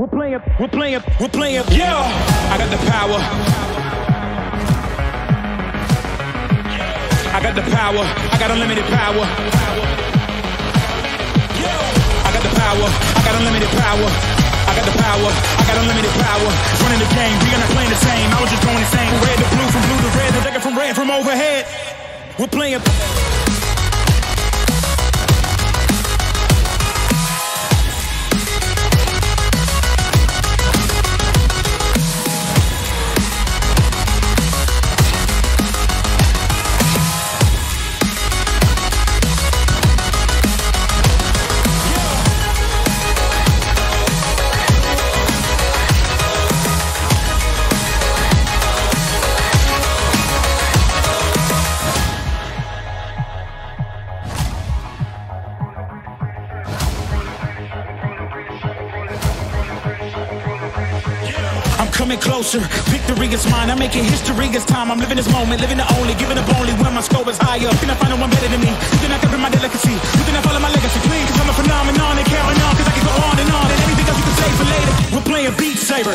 Yeah, I got the power. I got the power. I got unlimited power. I got the power. I got unlimited power. I got the power. I got unlimited power. Running the game. We are not playing the same. I was just going insane. From red to blue, from blue to red. The dagger from red from overhead. We're playing. Coming closer, victory is mine. I'm making history, it's time. I'm living this moment, living the only, giving up only when my score is higher. You cannot find no one better than me. You cannot copy my delicacy. You cannot follow my legacy. Clean, cause I'm a phenomenon and carrying on. Cause I can go on. And anything else you can say for later. We're playing beat Saber.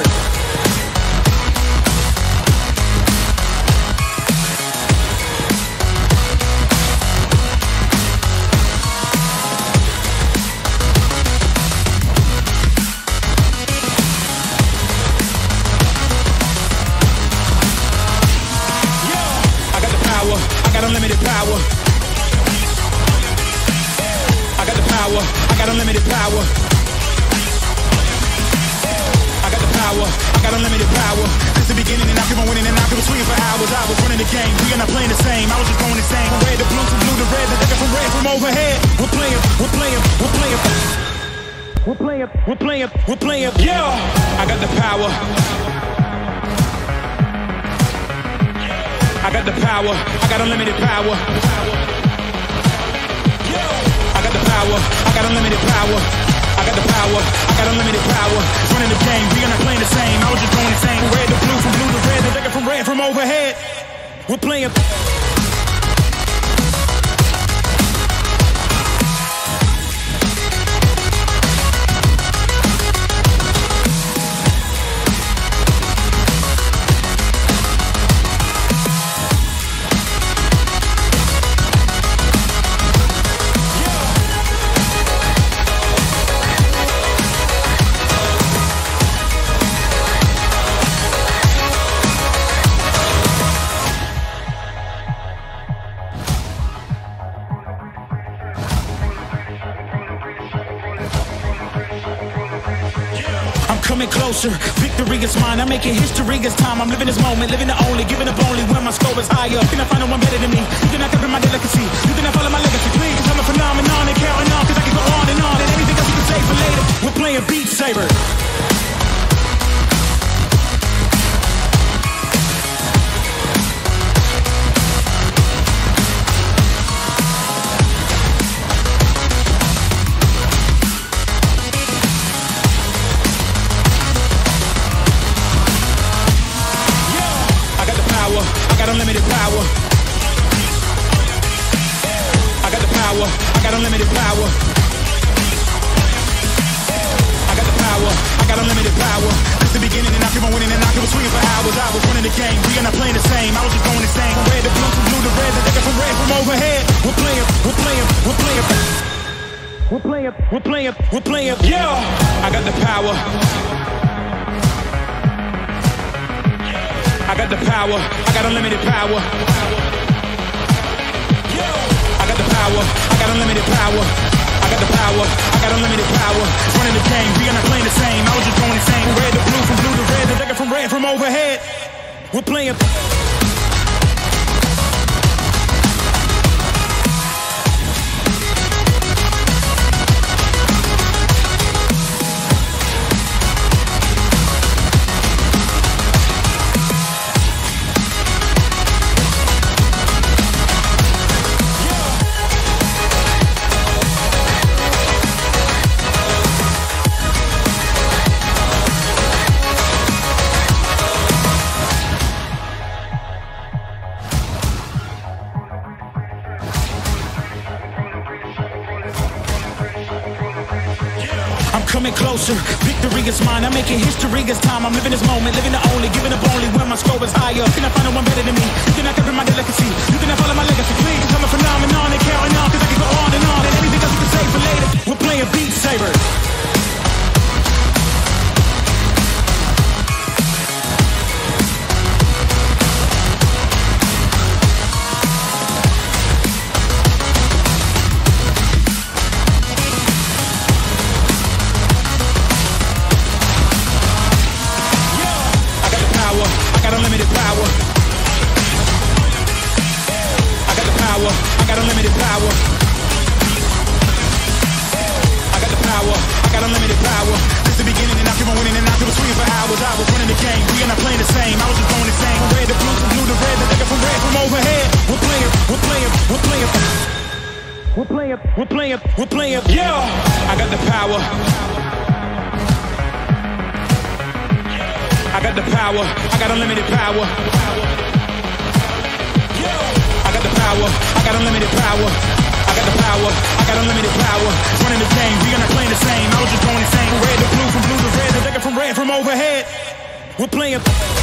I got unlimited power. I got the power. I got unlimited power. I got the power. I got unlimited power. Since the beginning and I keep on winning and I keep on swinging for hours. I was running the game. We are not playing the same. I was just going insane. From red to blue, from blue to red. The dagger from red from overhead. We're playing. Yeah, I got the power. I got the power, I got unlimited power. I got the power, I got unlimited power. I got the power, I got unlimited power. Running the game, we are not playing the same. I was just going insane. From red to blue, from blue to red. The dagger from red from overhead. We're playing. Coming closer, victory is mine. I'm making history, it's time. I'm living this moment, living the only, giving up only when my score is higher. You cannot find no one better than me. You cannot copy my delicacy. You cannot follow my legacy. Clean, cause I'm a phenomenon and carrying on. Cause I can go on. And anything else you can say for later. We're playing beat Saber. I got unlimited power. I got the power. I got unlimited power. I got the power. I got unlimited power. Since the beginning and I keep on winning and I keep on swinging for hours. I was running the game. We are not playing the same. I was just going insane. From red to blue, from blue to red. The dagger from red from overhead. We're playing. Yeah, I got the power. I got the power, I got unlimited power. I got the power, I got unlimited power. I got the power, I got unlimited power. Running the game, we are not playing the same. I was just going insane. From red to blue, from blue to red. The dagger from red from overhead. We're playing. coming closer, victory is mine. I'm making history, it's time. I'm living this moment, living the only, giving up only when my score is higher. You cannot find no one better than me. You cannot copy my delicacy. You cannot follow my legacy. Please, I'm a phenomenon and carrying on, cause I can go on and on. And anything else you can say for later. We're playing beat Saber. Unlimited power. I got the power. I got unlimited power. I got the power. I got unlimited power. Since the beginning and I keep on winning and I keep on swinging for hours. I was running the game. We are not playing the same. I was just going insane. From red to blue, from blue to red, the nigga from red from overhead. We're playing. We're playing. We're playing. We're playing. We're playing. We're playing. Yeah. I got the power. I got the power, I got unlimited power. I got the power, I got unlimited power. I got the power, I got unlimited power. Running the game, we are not playing the same. I was just going insane. From red to blue, from blue to red, the nigga from red from overhead. We're playing.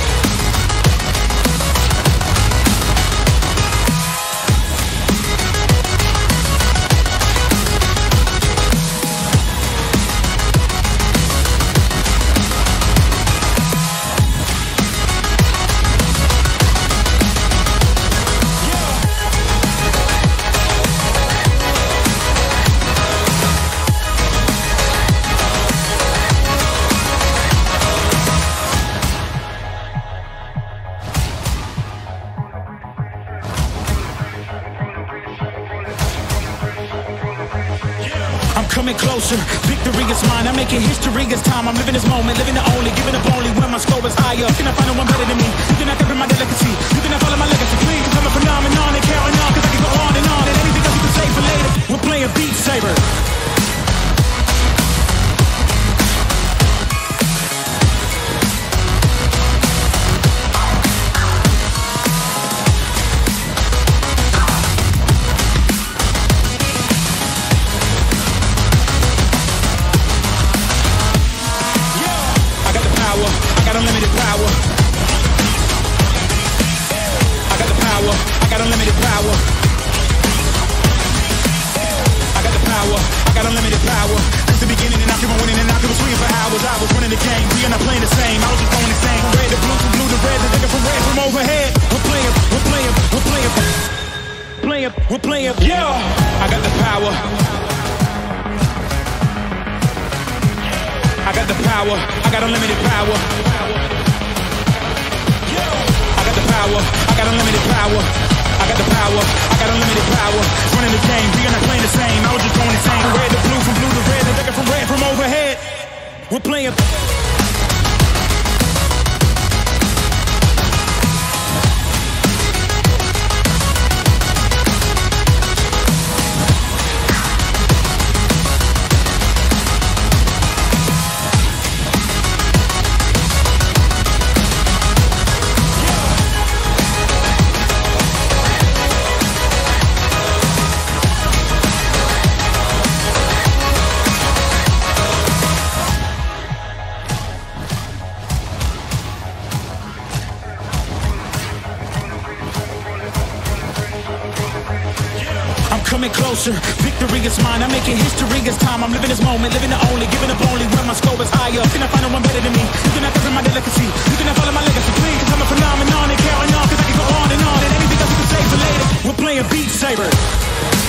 Coming closer, victory is mine. I'm making history, it's time. I'm living this moment, living the only, giving up only when my score is higher. You cannot find no one better than me. You cannot copy my delicacy. You cannot follow my legacy. Please, cause I'm a phenomenon and carrying on, cause I can go on and on. And anything else you can say for later. We're playing beat Saber. Unlimited power. I got the power. I got unlimited power. I got the power. I got unlimited power. Since the beginning and I keep on winning and I keep on swinging for hours. I was running the game. We are not playing the same. I was just going insane. From red to blue, from blue to red, the nigga from red from overhead. We're playing. We're playing. We're playing. Playing. We're playing. Yeah. I got the power. I got the power. I got unlimited power. I got the power. I got unlimited power. I got the power. I got unlimited power. Running the game. We are not playing the same. I was just going insane. From red to blue, from blue to red, the nigga from red from overhead. We're playing. Coming closer, victory is mine. I'm making history, it's time. I'm living this moment, living the only, giving up only when my score is higher. You cannot find no one better than me. You cannot copy my delicacy. You cannot follow my legacy. Please, cause I'm a phenomenon and carrying on, cause I can go on and on. And anything else you can say for later. We're playing beat Saber.